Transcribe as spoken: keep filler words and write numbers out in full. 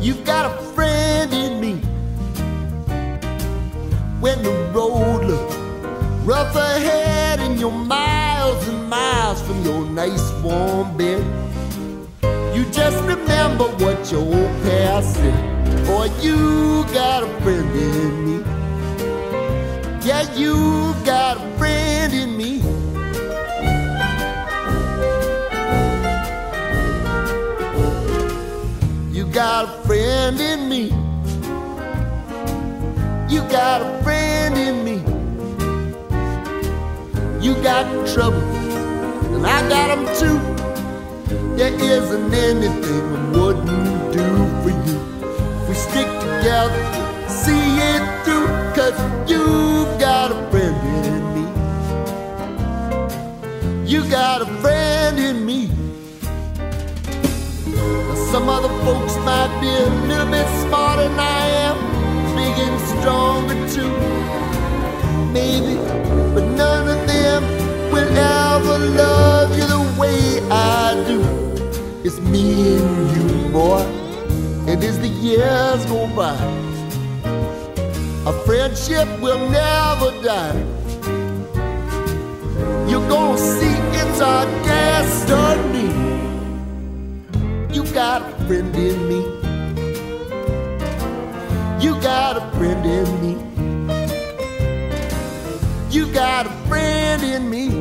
You've got a friend in me. When the road looks rough ahead and you're miles and miles from your nice warm bed, you just remember what your old past said. Boy, you got a friend in me. Yeah, you got a friend in me. You got a friend in me. You got a friend in me. You got trouble, and I got them too. There isn't anything I wouldn't do for you. If we stick together, see it through, 'cause you've got a friend in me. You got a friend in me. Now some other folks might be a little bit smarter than I am, big and stronger too, maybe, but none of them will ever love you the way I do. It's me and you, boy, and as the years go by, our friendship will never die. You're gonna see it's our destiny. You got a friend in me. You got a friend in me. You got a friend in me.